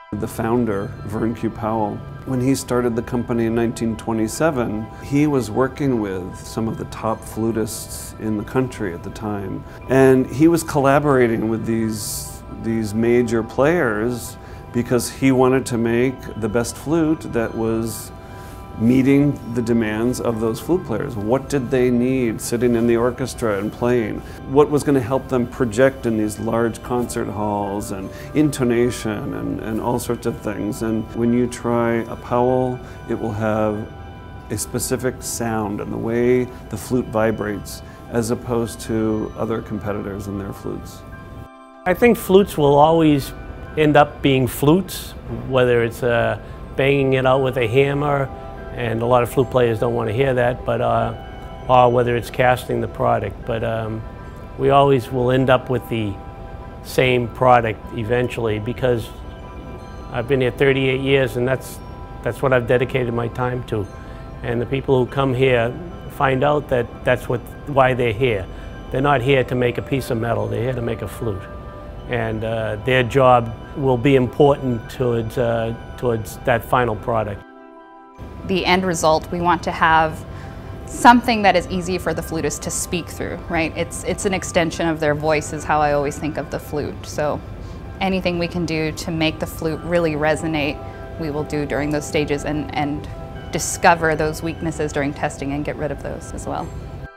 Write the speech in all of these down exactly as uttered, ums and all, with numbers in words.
The founder, Verne Q. Powell, when he started the company in nineteen twenty-seven, he was working with some of the top flutists in the country at the time. And he was collaborating with these, these major players because he wanted to make the best flute that was meeting the demands of those flute players. What did they need sitting in the orchestra and playing? What was going to help them project in these large concert halls, and intonation and, and all sorts of things. And when you try a Powell, it will have a specific sound and the way the flute vibrates as opposed to other competitors and their flutes. I think flutes will always end up being flutes, whether it's uh, banging it out with a hammer, and a lot of flute players don't want to hear that, but uh, or whether it's casting the product. But um, we always will end up with the same product eventually, because I've been here thirty-eight years, and that's that's what I've dedicated my time to. And the people who come here find out that that's what why they're here. They're not here to make a piece of metal. They're here to make a flute, and uh, their job will be important towards uh, towards that final product. The end result, we want to have something that is easy for the flutist to speak through, right? It's, it's an extension of their voice is how I always think of the flute. So anything we can do to make the flute really resonate, we will do during those stages, and, and discover those weaknesses during testing and get rid of those as well.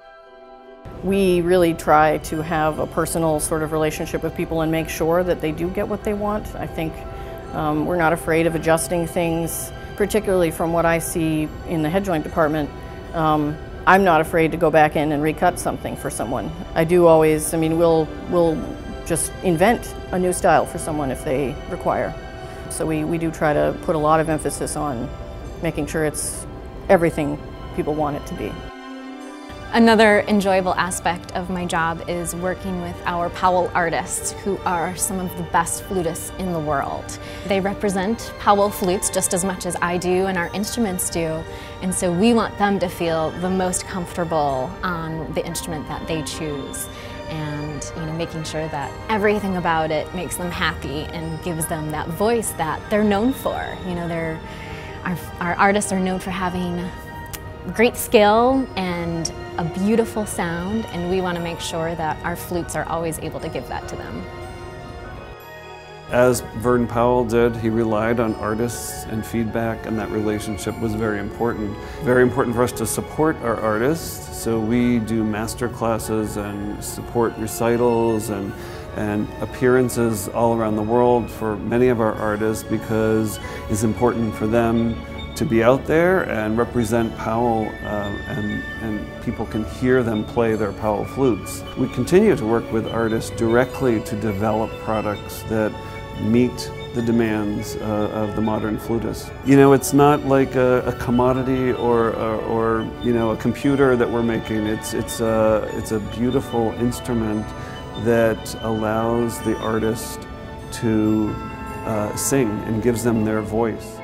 We really try to have a personal sort of relationship with people and make sure that they do get what they want. I think um, we're not afraid of adjusting things. Particularly from what I see in the head joint department, um, I'm not afraid to go back in and recut something for someone. I do always, I mean, we'll, we'll just invent a new style for someone if they require. So we, we do try to put a lot of emphasis on making sure it's everything people want it to be. Another enjoyable aspect of my job is working with our Powell artists, who are some of the best flutists in the world. They represent Powell Flutes just as much as I do and our instruments do, and so we want them to feel the most comfortable on the instrument that they choose, and you know, making sure that everything about it makes them happy and gives them that voice that they're known for. You know, they're, our, our artists are known for having great skill and a beautiful sound, and we want to make sure that our flutes are always able to give that to them. As Verne Powell did, he relied on artists and feedback, and that relationship was very important. Very important for us to support our artists, so we do master classes and support recitals and, and appearances all around the world for many of our artists, because it's important for them to be out there and represent Powell, uh, and, and people can hear them play their Powell flutes. We continue to work with artists directly to develop products that meet the demands uh, of the modern flutist. You know, it's not like a, a commodity or, or, or you know, a computer that we're making. It's, it's, a, it's a beautiful instrument that allows the artist to uh, sing and gives them their voice.